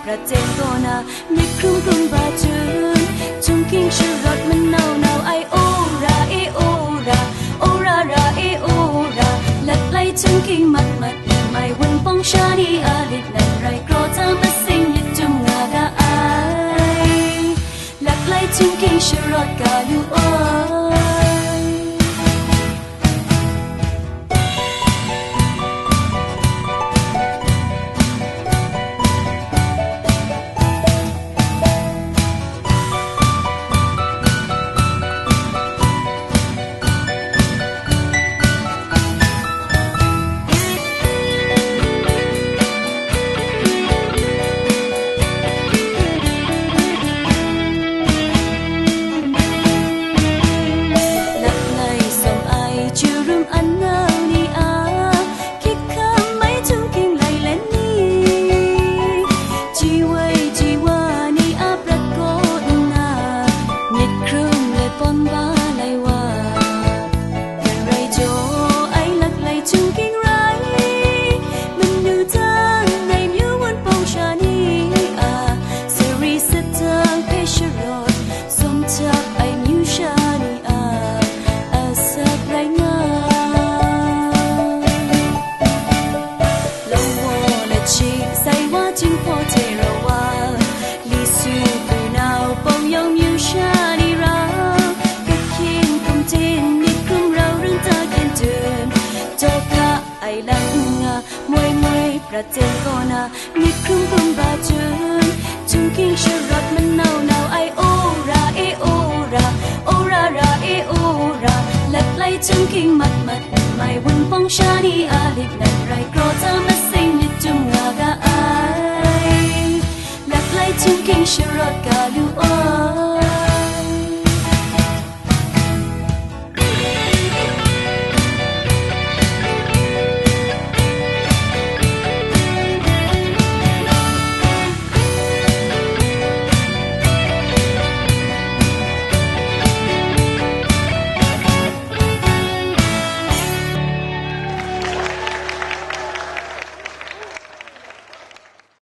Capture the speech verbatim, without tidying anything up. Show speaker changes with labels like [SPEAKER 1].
[SPEAKER 1] ประเจนก็นามีครุ่มครุ่มบาจูนจุงกิ้งชูรสมันเน่าเน่าไอโอราเอโอราโอราราเอโอราหลักไหลจุงกิ้งมัดมัดไม่วันป้องชาดีอาลิดนั่นไรโกรธามาสิงยิดจุงงากาไอหลักไหลจุงกิ้งชูรสกาลูโอประเจนก็นามีครุ่มครุ่มบาจูนจุงกิ้งชูรสมันเน่าเน่าไอโอราเอโอราโอราราเอโอราหลักไหลจุงกิ้งมัดมัดไม่วันป้องชาดีอาลิดนั่นไรโกรธามาสิงยิดจุงงากาไอหลักไหลจุงกิ้งชูรสกาลูโอ